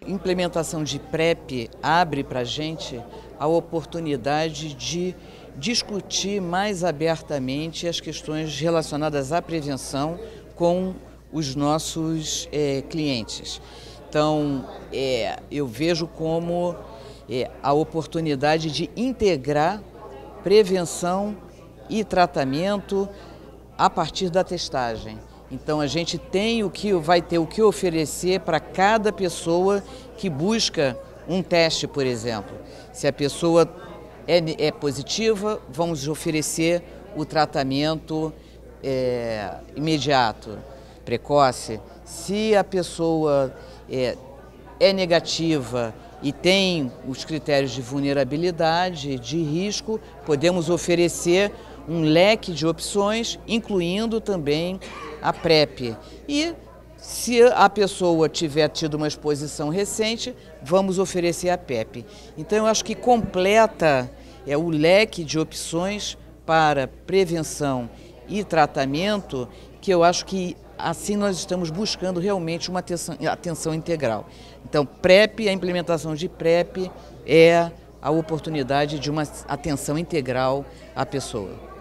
implementação de PrEP abre para a gente a oportunidade de discutir mais abertamente as questões relacionadas à prevenção com os nossos clientes. Então, eu vejo como a oportunidade de integrar prevenção e tratamento a partir da testagem. Então a gente vai ter o que oferecer para cada pessoa que busca um teste, por exemplo. Se a pessoa é positiva, vamos oferecer o tratamento imediato, precoce. Se a pessoa é negativa e tem os critérios de vulnerabilidade, de risco, podemos oferecer um leque de opções, incluindo também a PrEP. E se a pessoa tiver tido uma exposição recente, vamos oferecer a PEP. Então eu acho que completa o leque de opções para prevenção e tratamento, que eu acho que assim nós estamos buscando realmente uma atenção integral. Então PrEP, a implementação de PrEP é a oportunidade de uma atenção integral à pessoa.